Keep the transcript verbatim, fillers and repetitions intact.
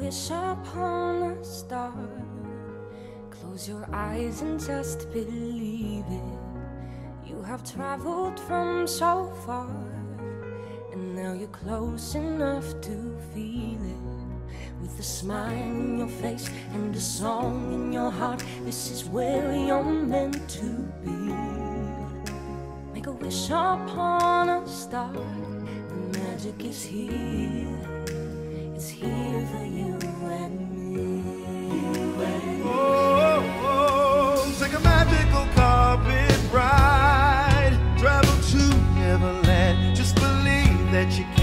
wish upon a star. Close your eyes and just believe it. You have traveled from so far, and now you're close enough to feel it. With a smile in your face and a song in your heart, this is where you're meant to be. Make a wish upon a star. The magic is here. It's here for you and me. Oh, oh, oh, take a magical carpet ride. Travel to Neverland. Just believe that you can.